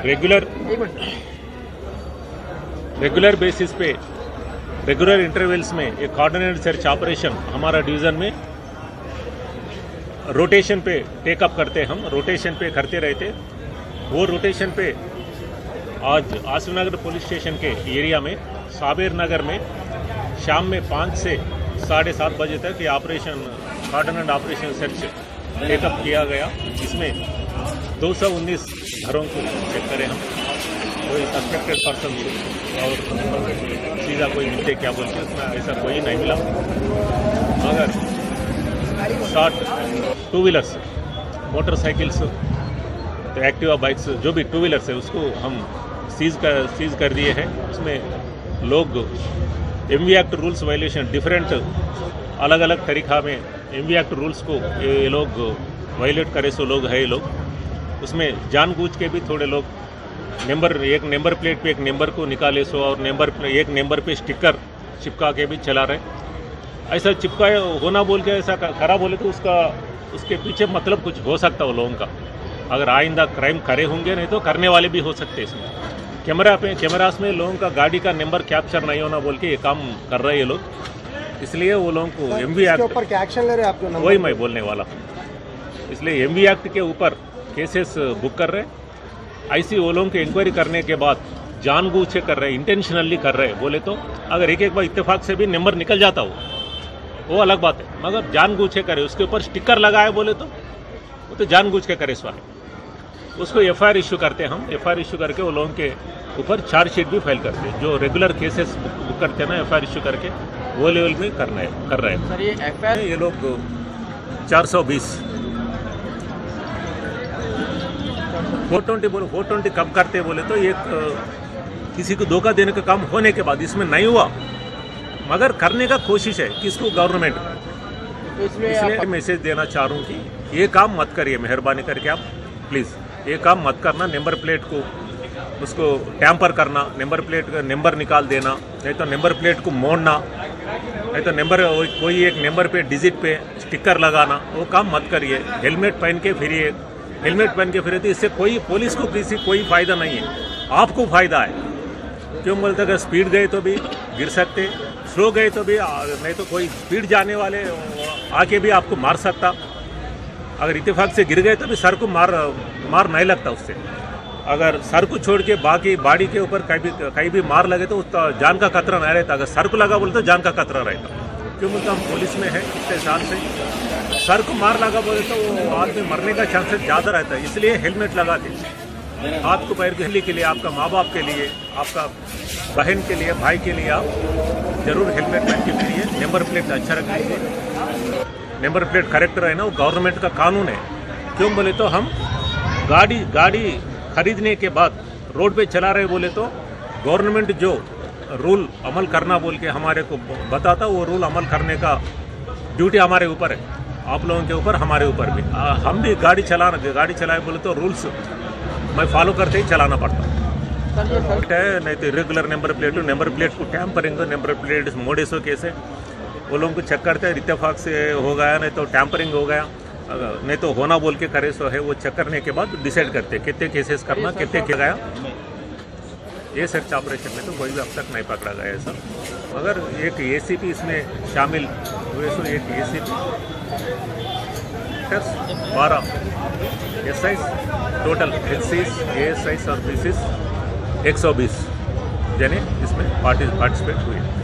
Regular basis पे regular intervals में एक कोऑर्डिनेटेड सर्च ऑपरेशन हमारा डिवीजन में रोटेशन पे टेकअप करते, हम रोटेशन पे करते रहते। वो रोटेशन पे आज आसिफ नगर पुलिस स्टेशन के एरिया में साबिर नगर में शाम में 5 से 7:30 बजे तक ये operation coordinated operation search take up किया गया। इसमें 219 घरों को चेक करें हम, कोई सस्पेक्टेड पर्सन और सीधा कोई मिलते क्या बोलते हैं उसमें ऐसा कोई नहीं मिला। मगर 60 टू व्हीलर्स, मोटरसाइकिल्स, तो एक्टिवा बाइक्स जो भी टू व्हीलर्स है उसको हम सीज कर दिए हैं। उसमें लोग MV act rules violation different अलग अलग तरीक़ा में MV एक्ट रूल्स को ये लोग वायलेट करे सो लोग है ये लोग। उसमें जानबूझ के भी थोड़े लोग एक नंबर प्लेट पे एक नंबर को निकाले सो और एक नंबर पे स्टिकर चिपका के भी चला रहे। ऐसा चिपका होना बोल के ऐसा करा बोले तो उसके पीछे मतलब कुछ हो सकता वो लोगों का। अगर आइंदा क्राइम करे होंगे, नहीं तो करने वाले भी हो सकते। इसमें कैमरास में लोगों का गाड़ी का नंबर कैप्चर नहीं होना बोल के ये काम कर रहे हैं ये लोग। इसलिए वो लोगों को MV एक्ट ऊपर क्या एक्शन ले रहे हैं आप? वही मैं बोलने वाला हूँ। इसलिए MV एक्ट के ऊपर केसेस बुक कर रहे। ऐसी वो लोगों की इंक्वायरी करने के बाद जानबूझ के कर रहे, इंटेंशनली कर रहे बोले तो अगर एक बार इत्तेफाक से भी नंबर निकल जाता हो वो अलग बात है, मगर जानबूझ के करे उसके ऊपर स्टिकर लगाए बोले तो वो तो जानबूझ के करे। इस बार उसको FIR इशू करते हैं हम। FIR इशू करके वो लोगों के ऊपर चार्जशीट भी फाइल करते हैं। जो रेगुलर केसेस बुक करते हैं ना FIR इशू करके वो लेवल में कर रहे हैं। सर ये FIR ये लोग 420 420 कब करते बोले तो एक किसी को धोखा देने का काम होने के बाद इसमें नहीं हुआ मगर करने का कोशिश है किसको, गवर्नमेंट। तो इसलिए मैसेज देना चाह रहा हूँ कि ये काम मत करिए, मेहरबानी करके आप प्लीज़ ये काम मत करना। नंबर प्लेट को उसको टैम्पर करना, नंबर प्लेट का नंबर निकाल देना, नहीं तो नंबर प्लेट को मोड़ना, नहीं तो कोई एक नंबर पे डिजिट पे स्टिकर लगाना, वो काम मत करिए। हेलमेट पहन के फिरिए, हेलमेट पहन के फिरे तो इससे कोई पुलिस को कोई फायदा नहीं है, आपको फायदा है। क्यों बोलते अगर स्पीड गए तो भी गिर सकते, स्लो गए तो भी, नहीं तो कोई स्पीड जाने वाले आके भी आपको मार सकता। अगर इत्तेफाक से गिर गए तो भी सर को मार नहीं लगता उससे। अगर सर को छोड़ के बाकी बॉडी के ऊपर कहीं भी मार लगे तो उसका जान का खतरा नहीं रहता। अगर सर को लगा बोले तो जान का खतरा रहता। क्यों बोलते हम पुलिस में है इतने साल से, सर को मार लगा बोले तो वो आदमी मरने का चांसेस ज़्यादा रहता है। इसलिए हेलमेट लगा दें। हाथ को पैर के लिए, आपका माँ बाप के लिए, आपका बहन के लिए, भाई के लिए आप जरूर हेलमेट पहन के फिरिए। नंबर प्लेट अच्छा रख लीजिए, नंबर प्लेट करेक्ट रहे ना, वो गवर्नमेंट का कानून है। क्यों बोले तो हम गाड़ी खरीदने के बाद रोड पे चला रहे बोले तो गवर्नमेंट जो रूल अमल करना बोल के हमारे को बताता, वो रूल अमल करने का ड्यूटी हमारे ऊपर है, आप लोगों के ऊपर, हमारे ऊपर भी। हम भी गाड़ी चलाए बोले तो रूल्स मैं फॉलो करते ही चलाना पड़ता है। नहीं तो रेगुलर नंबर प्लेट को टैम्परिंग, नंबर प्लेट मोड़े सो कैसे वो लोगों को चेक करते हैं। इत्तेफाक से हो गया, नहीं तो टैम्परिंग हो गया, नहीं तो होना बोल के करे सो है, वो चेक करने के बाद डिसाइड करते हैं कितने केसेस करना, कितने किया गया। ये सर्च ऑपरेशन में तो कोई भी अब तक नहीं पकड़ा गया ऐसा, मगर एक ACP इसमें शामिल हुए। सो एक ACP 12 SIs total, HCs ASIs और BCs 120 जने इसमें पार्टिसिपेट हुए।